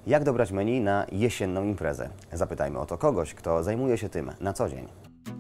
Jak dobrać menu na jesienną imprezę? Zapytajmy o to kogoś, kto zajmuje się tym na co dzień.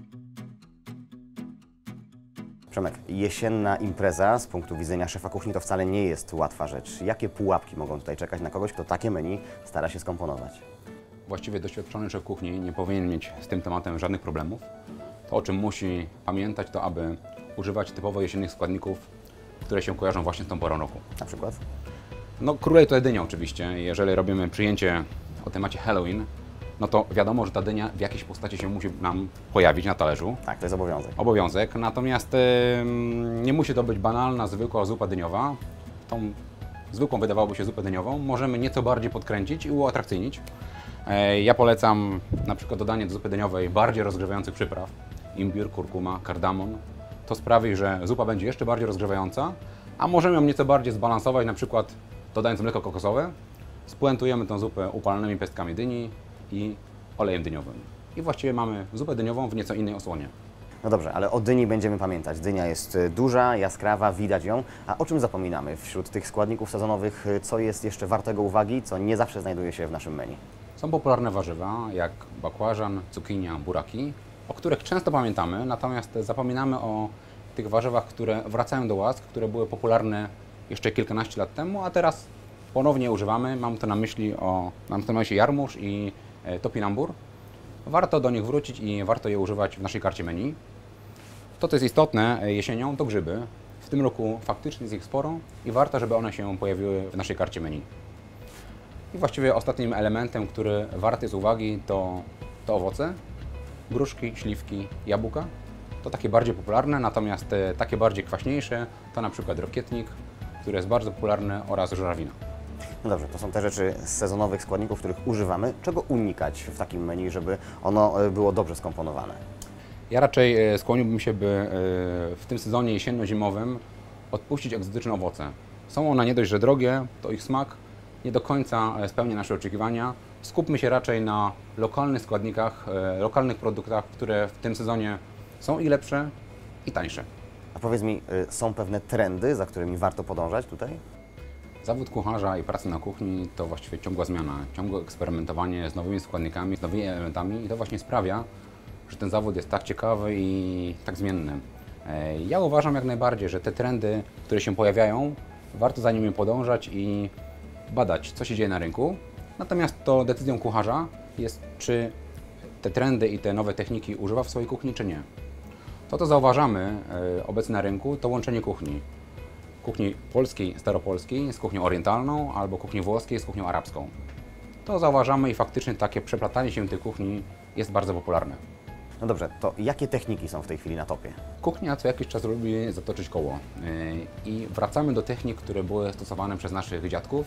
Przemek, jesienna impreza z punktu widzenia szefa kuchni to wcale nie jest łatwa rzecz. Jakie pułapki mogą tutaj czekać na kogoś, kto takie menu stara się skomponować? Właściwie doświadczony szef kuchni nie powinien mieć z tym tematem żadnych problemów. To, o czym musi pamiętać, to aby używać typowo jesiennych składników, które się kojarzą właśnie z tą porą roku. Na przykład? No, króleje to dynia oczywiście. Jeżeli robimy przyjęcie o temacie Halloween, no to wiadomo, że ta dynia w jakiejś postaci się musi nam pojawić na talerzu. Tak, to jest obowiązek. Obowiązek, natomiast nie musi to być banalna, zwykła zupa dyniowa. Tą zwykłą wydawałoby się zupę dyniową możemy nieco bardziej podkręcić i uatrakcyjnić. Ja polecam na przykład dodanie do zupy dyniowej bardziej rozgrzewających przypraw. Imbir, kurkuma, kardamon. To sprawi, że zupa będzie jeszcze bardziej rozgrzewająca, a możemy ją nieco bardziej zbalansować, na przykład dodając mleko kokosowe. Spuentujemy tę zupę upalonymi pestkami dyni i olejem dyniowym. I właściwie mamy zupę dyniową w nieco innej osłonie. No dobrze, ale o dyni będziemy pamiętać. Dynia jest duża, jaskrawa, widać ją. A o czym zapominamy wśród tych składników sezonowych? Co jest jeszcze wartego uwagi, co nie zawsze znajduje się w naszym menu? Są popularne warzywa jak bakłażan, cukinia, buraki, o których często pamiętamy, natomiast zapominamy o tych warzywach, które wracają do łask, które były popularne jeszcze kilkanaście lat temu, a teraz ponownie używamy. Mam tu na myśli jarmuż i topinambur. Warto do nich wrócić i warto je używać w naszej karcie menu. To, co jest istotne jesienią, to grzyby. W tym roku faktycznie jest ich sporo i warto, żeby one się pojawiły w naszej karcie menu. I właściwie ostatnim elementem, który warty jest uwagi, to owoce. Gruszki, śliwki, jabłka. To takie bardziej popularne, natomiast takie bardziej kwaśniejsze to na przykład rokietnik, który jest bardzo popularny, oraz żurawina. No dobrze, to są te rzeczy z sezonowych składników, których używamy. Czego unikać w takim menu, żeby ono było dobrze skomponowane? Ja raczej skłoniłbym się, by w tym sezonie jesienno-zimowym odpuścić egzotyczne owoce. Są one nie dość, że drogie, to ich smak nie do końca spełnia nasze oczekiwania. Skupmy się raczej na lokalnych składnikach, lokalnych produktach, które w tym sezonie są i lepsze, i tańsze. A powiedz mi, są pewne trendy, za którymi warto podążać tutaj? Zawód kucharza i praca na kuchni to właściwie ciągła zmiana, ciągłe eksperymentowanie z nowymi składnikami, z nowymi elementami i to właśnie sprawia, że ten zawód jest tak ciekawy i tak zmienny. Ja uważam jak najbardziej, że te trendy, które się pojawiają, warto za nimi podążać i badać, co się dzieje na rynku. Natomiast to decyzją kucharza jest, czy te trendy i te nowe techniki używa w swojej kuchni, czy nie. To, co zauważamy obecnie na rynku, to łączenie kuchni. Kuchni polskiej, staropolskiej z kuchnią orientalną albo kuchni włoskiej z kuchnią arabską. To zauważamy i faktycznie takie przeplatanie się tych kuchni jest bardzo popularne. No dobrze, to jakie techniki są w tej chwili na topie? Kuchnia co jakiś czas lubi zatoczyć koło i wracamy do technik, które były stosowane przez naszych dziadków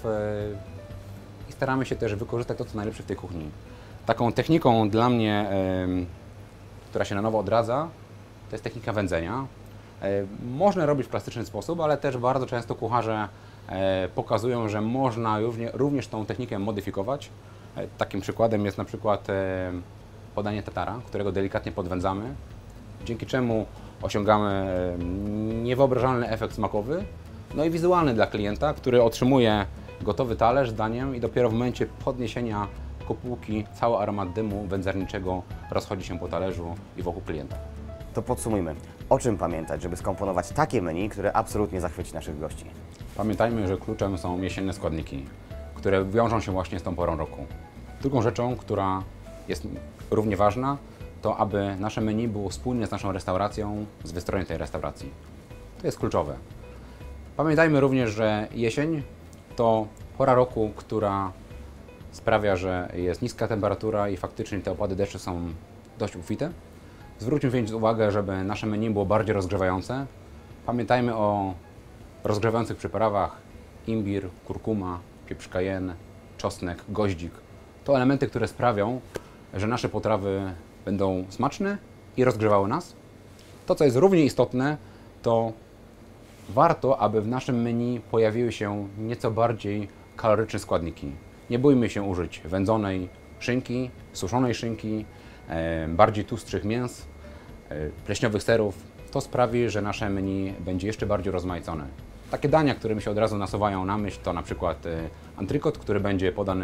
i staramy się też wykorzystać to, co najlepsze w tej kuchni. Taką techniką dla mnie, która się na nowo odradza, to jest technika wędzenia. Można robić w klasyczny sposób, ale też bardzo często kucharze pokazują, że można również tą technikę modyfikować. Takim przykładem jest na przykład podanie tatara, którego delikatnie podwędzamy, dzięki czemu osiągamy niewyobrażalny efekt smakowy, no i wizualny dla klienta, który otrzymuje gotowy talerz z daniem i dopiero w momencie podniesienia kopułki cały aromat dymu wędzarniczego rozchodzi się po talerzu i wokół klienta. To podsumujmy. O czym pamiętać, żeby skomponować takie menu, które absolutnie zachwyci naszych gości? Pamiętajmy, że kluczem są jesienne składniki, które wiążą się właśnie z tą porą roku. Drugą rzeczą, która jest równie ważna, to aby nasze menu było spójne z naszą restauracją, z wystrojem tej restauracji. To jest kluczowe. Pamiętajmy również, że jesień to pora roku, która sprawia, że jest niska temperatura i faktycznie te opady deszczu są dość obfite. Zwróćmy więc uwagę, żeby nasze menu było bardziej rozgrzewające. Pamiętajmy o rozgrzewających przyprawach: imbir, kurkuma, pieprz cayenne, czosnek, goździk. To elementy, które sprawią, że nasze potrawy będą smaczne i rozgrzewały nas. To, co jest równie istotne, to warto, aby w naszym menu pojawiły się nieco bardziej kaloryczne składniki. Nie bójmy się użyć wędzonej szynki, suszonej szynki, bardziej tłustszych mięs, pleśniowych serów. To sprawi, że nasze menu będzie jeszcze bardziej rozmaicone. Takie dania, które mi się od razu nasuwają na myśl, to na przykład antrykot, który będzie podany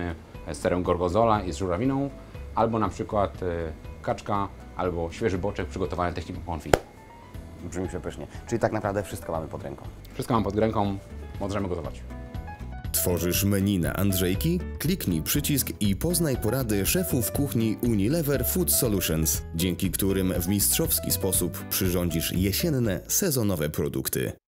z serem gorgonzola i z żurawiną, albo na przykład kaczka, albo świeży boczek przygotowany techniką confit. Brzmi przepysznie. Czyli tak naprawdę wszystko mamy pod ręką. Wszystko mam pod ręką, możemy gotować. Tworzysz menu na Andrzejki? Kliknij przycisk i poznaj porady szefów kuchni Unilever Food Solutions, dzięki którym w mistrzowski sposób przyrządzisz jesienne, sezonowe produkty.